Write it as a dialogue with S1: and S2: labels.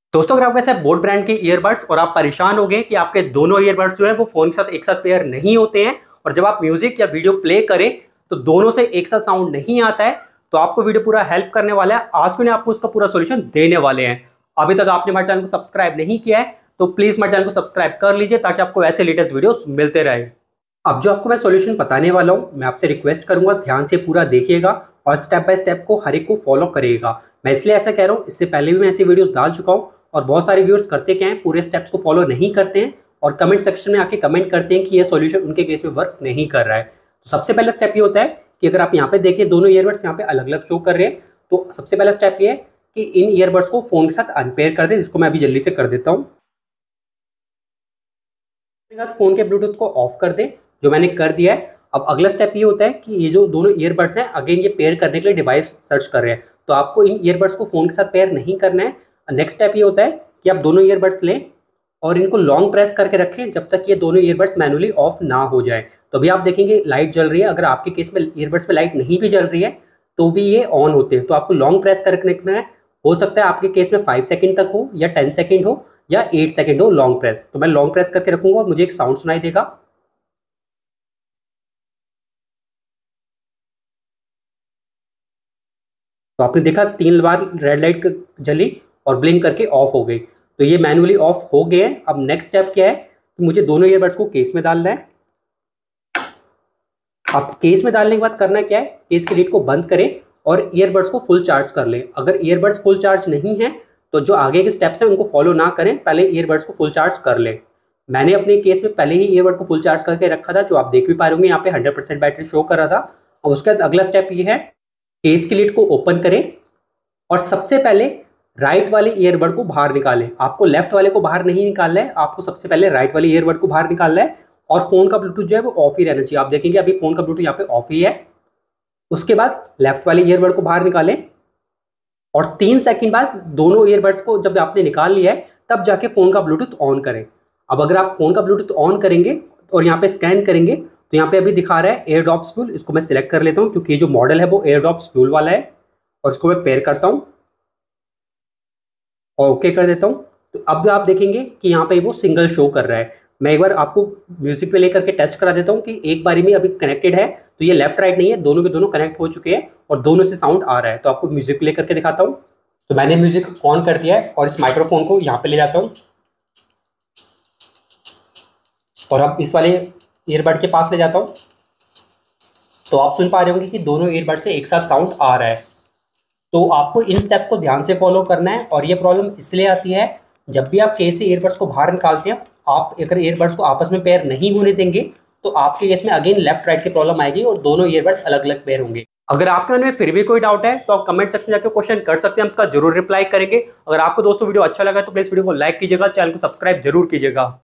S1: दोस्तों, अगर आपके पास है बोट ब्रांड के ईयरबड्स और आप परेशान हो गए कि आपके दोनों ईयरबड्स जो है वो फोन के साथ एक साथ पेयर नहीं होते हैं और जब आप म्यूजिक या वीडियो प्ले करें तो दोनों से एक साथ साउंड नहीं आता है, तो आपको वीडियो पूरा हेल्प करने वाला है। आज मैंने आपको उसका पूरा सोल्यूशन देने वाले हैं। अभी तक आपने हमारे चैनल को सब्सक्राइब नहीं किया है तो प्लीज हमारे चैनल को सब्सक्राइब कर लीजिए ताकि आपको ऐसे लेटेस्ट वीडियोस मिलते रहे। अब जो आपको मैं सॉल्यूशन बताने वाला हूँ, मैं आपसे रिक्वेस्ट करूंगा ध्यान से पूरा देखिएगा और स्टेप बाय स्टेप को हर एक को फॉलो करिएगा। मैं इसलिए ऐसा कह रहा हूँ, इससे पहले भी मैं ऐसी वीडियोस डाल चुका हूँ और बहुत सारे व्यूअर्स करते क्या हैं, पूरे स्टेप्स को फॉलो नहीं करते हैं और कमेंट सेक्शन में आके कमेंट करते हैं कि ये सॉल्यूशन उनके केस में वर्क नहीं कर रहा है। तो सबसे पहला स्टेप ये होता है कि अगर आप यहाँ पे देखिए दोनों ईयरबड्स यहाँ पे अलग अलग शो कर रहे हैं, तो सबसे पहला स्टेप ये है कि इन ईयरबड्स को फोन के साथ अनपेयर कर दे, जिसको मैं अभी जल्दी से कर देता हूँ। फोन के ब्लूटूथ को ऑफ कर दे, जो मैंने कर दिया है। अब अगला स्टेप ये होता है कि ये जो दोनों ईयरबड्स हैं, अगेन ये पेयर करने के लिए डिवाइस सर्च कर रहे हैं, तो आपको इन ईयरबड्स को फोन के साथ पेयर नहीं करना है। नेक्स्ट स्टेप ये होता है कि आप दोनों ईयरबड्स लें और इनको लॉन्ग प्रेस करके रखें जब तक ये दोनों ईयरबड्स मैनुअली ऑफ ना हो जाए। तो अभी आप देखेंगे लाइट जल रही है। अगर आपके केस में ईयरबड्स पे लाइट नहीं भी जल रही है तो भी ये ऑन होते हैं, तो आपको लॉन्ग प्रेस करके रखना है। हो सकता है आपके केस में 5 सेकेंड तक हो या 10 सेकेंड हो या 8 सेकेंड हो लॉन्ग प्रेस। तो मैं लॉन्ग प्रेस करके रखूंगा और मुझे एक साउंड सुनाई देगा। तो आपने देखा 3 बार रेड लाइट जली और ब्लिंक करके ऑफ हो गई, तो ये मैनुअली ऑफ हो गए हैं। अब नेक्स्ट स्टेप क्या है कि मुझे दोनों ईयरबड्स को केस में डालना है। अब केस में डालने के बाद करना क्या है, केस की लीड को बंद करें और ईयरबड्स को फुल चार्ज कर लें। अगर ईयरबड्स फुल चार्ज नहीं है तो जो आगे के स्टेप्स हैं उनको फॉलो ना करें, पहले ईयरबड्स को फुल चार्ज कर लें। मैंने अपने केस में पहले ही ईयरबड को फुल चार्ज करके रखा था, जो आप देख भी पा रहे होंगे यहाँ पे 100% बैटरी शो कर रहा था। और उसके बाद अगला स्टेप ये है, केस की लीड को ओपन करें और सबसे पहले राइट वाले ईयरबड को बाहर निकालें। आपको लेफ्ट वाले को बाहर नहीं निकालना है, आपको सबसे पहले राइट वाले ईयरबड को बाहर निकालना है और फोन का ब्लूटूथ जो है वो ऑफ ही रहना चाहिए। आप देखेंगे अभी फोन का ब्लूटूथ यहाँ पे ऑफ ही है। उसके बाद लेफ्ट वाले ईयरबड को बाहर निकालें और 3 सेकंड बाद दोनों ईयरबड्स को जब आपने निकाल लिया है तब जाके फोन का ब्लूटूथ ऑन करें। अब अगर आप फोन का ब्लूटूथ ऑन करेंगे और यहाँ पे स्कैन करेंगे तो यहाँ पे अभी दिखा रहा है एयरड्रॉप्स फ्यूल। इसको मैं सिलेक्ट कर लेता हूँ क्योंकि ये जो मॉडल है वो एयरड्रॉप्स फ्यूल वाला है और इसको मैं पेयर करता हूँ और ओके कर देता हूँ। तो अब आप देखेंगे कि यहाँ पे वो सिंगल शो कर रहा है। मैं एक बार आपको म्यूजिक पे लेकर के टेस्ट करा देता हूँ कि एक बारी में अभी कनेक्टेड है, तो ये लेफ्ट राइट नहीं है, दोनों के दोनों कनेक्ट हो चुके हैं और दोनों से साउंड आ रहा है। तो आपको म्यूजिक प्ले करके दिखाता हूँ। तो मैंने म्यूजिक ऑन कर दिया है और इस माइक्रोफोन को यहाँ पे ले जाता हूँ और अब इस वाले ईयरबड के पास ले जाता हूँ। तो आप सुन पा रहे होंगे कि दोनों ईयरबड से एक साथ साउंड आ रहा है। तो आपको इन स्टेप्स को ध्यान से फॉलो करना है और ये प्रॉब्लम इसलिए आती है जब भी आप केस से ईयरबड्स को बाहर निकालते हैं। आप अगर ईयरबड्स को आपस में पेयर नहीं होने देंगे तो आपके केस में अगेन लेफ्ट राइट की प्रॉब्लम आएगी और दोनों ईयरबड्स अलग अलग पेयर होंगे। अगर आपके मन में फिर भी कोई डाउट है तो आप कमेंट सेक्शन में जाकर क्वेश्चन कर सकते हैं, हम उसका जरूर रिप्लाई करेंगे। अगर आपको दोस्तों वीडियो अच्छा लगा तो प्लीज वीडियो को लाइक कीजिएगा, चैनल को सब्सक्राइब जरूर कीजिएगा।